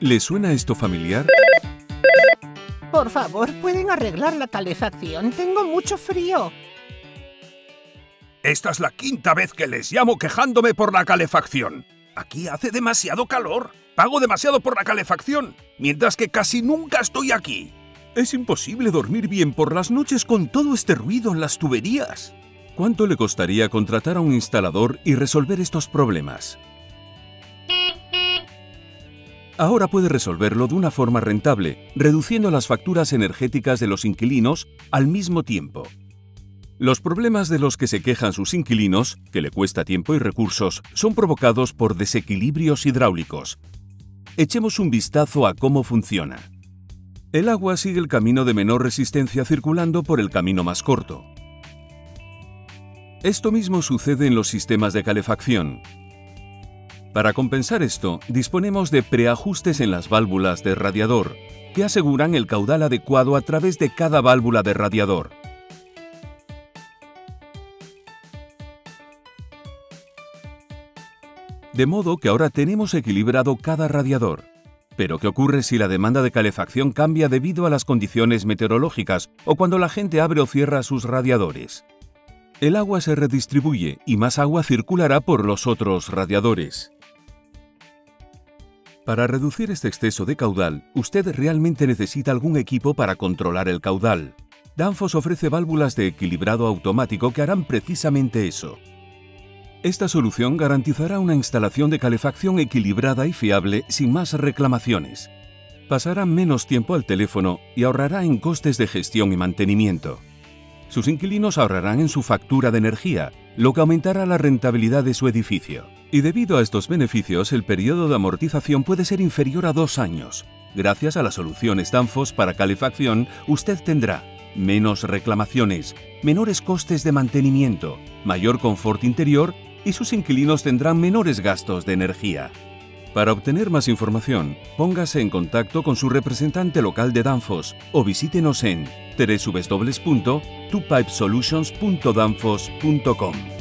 ¿Le suena esto familiar? Por favor, ¿pueden arreglar la calefacción? Tengo mucho frío. Esta es la quinta vez que les llamo quejándome por la calefacción. Aquí hace demasiado calor. Pago demasiado por la calefacción, mientras que casi nunca estoy aquí. Es imposible dormir bien por las noches con todo este ruido en las tuberías. ¿Cuánto le costaría contratar a un instalador y resolver estos problemas? Ahora puede resolverlo de una forma rentable, reduciendo las facturas energéticas de los inquilinos al mismo tiempo. Los problemas de los que se quejan sus inquilinos, que le cuesta tiempo y recursos, son provocados por desequilibrios hidráulicos. Echemos un vistazo a cómo funciona. El agua sigue el camino de menor resistencia circulando por el camino más corto. Esto mismo sucede en los sistemas de calefacción. Para compensar esto, disponemos de preajustes en las válvulas de radiador, que aseguran el caudal adecuado a través de cada válvula de radiador. De modo que ahora tenemos equilibrado cada radiador. Pero ¿qué ocurre si la demanda de calefacción cambia debido a las condiciones meteorológicas o cuando la gente abre o cierra sus radiadores? El agua se redistribuye y más agua circulará por los otros radiadores. Para reducir este exceso de caudal, usted realmente necesita algún equipo para controlar el caudal. Danfoss ofrece válvulas de equilibrado automático que harán precisamente eso. Esta solución garantizará una instalación de calefacción equilibrada y fiable sin más reclamaciones. Pasará menos tiempo al teléfono y ahorrará en costes de gestión y mantenimiento. Sus inquilinos ahorrarán en su factura de energía, lo que aumentará la rentabilidad de su edificio. Y debido a estos beneficios, el periodo de amortización puede ser inferior a 2 años. Gracias a las soluciones Danfoss para calefacción, usted tendrá menos reclamaciones, menores costes de mantenimiento, mayor confort interior y sus inquilinos tendrán menores gastos de energía. Para obtener más información, póngase en contacto con su representante local de Danfoss o visítenos en www.twopipesolutions.danfoss.com.